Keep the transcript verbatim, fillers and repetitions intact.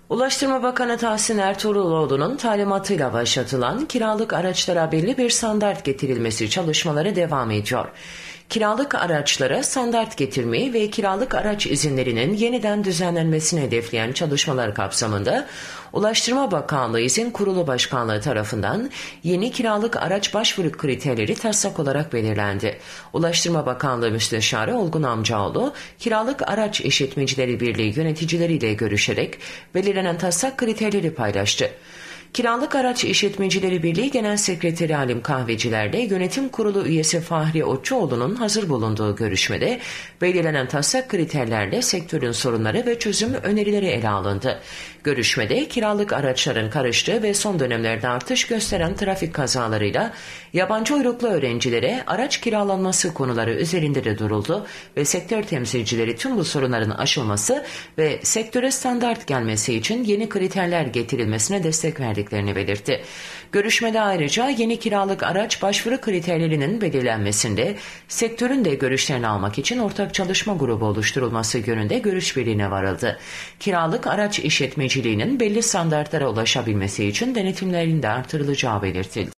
Ulaştırma Bakanı Tahsin Ertuğruloğlu'nun talimatıyla başlatılan kiralık araçlara belli bir standart getirilmesi çalışmaları devam ediyor. Kiralık araçlara standart getirmeyi ve kiralık araç izinlerinin yeniden düzenlenmesini hedefleyen çalışmalar kapsamında Ulaştırma Bakanlığı İzin Kurulu Başkanlığı tarafından yeni kiralık araç başvuru kriterleri taslak olarak belirlendi. Ulaştırma Bakanlığı Müsteşarı Olgun Amcaoğlu, Kiralık Araç İşletmecileri Birliği yöneticileriyle görüşerek belirlenen taslak kriterleri paylaştı. Kiralık Araç İşletmecileri Birliği Genel Sekreteri Halim Kahveciler'le Yönetim Kurulu üyesi Fahri Otçuoğlu'nun hazır bulunduğu görüşmede belirlenen taslak kriterlerle sektörün sorunları ve çözüm önerileri ele alındı. Görüşmede kiralık araçların karıştığı ve son dönemlerde artış gösteren trafik kazalarıyla yabancı uyruklu öğrencilere araç kiralanması konuları üzerinde de duruldu ve sektör temsilcileri tüm bu sorunların aşılması ve sektöre standart gelmesi için yeni kriterler getirilmesine destek verdiklerini belirtti. Görüşmede ayrıca yeni kiralık araç başvuru kriterlerinin belirlenmesinde sektörün de görüşlerini almak için ortak çalışma grubu oluşturulması yönünde görüş birliğine varıldı. Kiralık araç işletmeciliğinin belli standartlara ulaşabilmesi için denetimlerin de artırılacağı belirtildi.